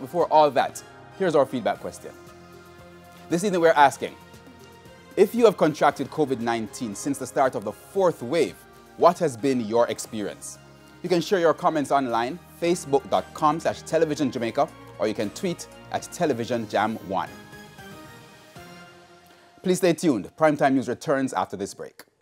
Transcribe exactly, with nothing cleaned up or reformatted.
before all that, here's our feedback question. This evening we're asking, if you have contracted COVID nineteen since the start of the fourth wave, what has been your experience? You can share your comments online, facebook.com slash television Jamaica, or you can tweet at television jam one. Please stay tuned. Primetime News returns after this break.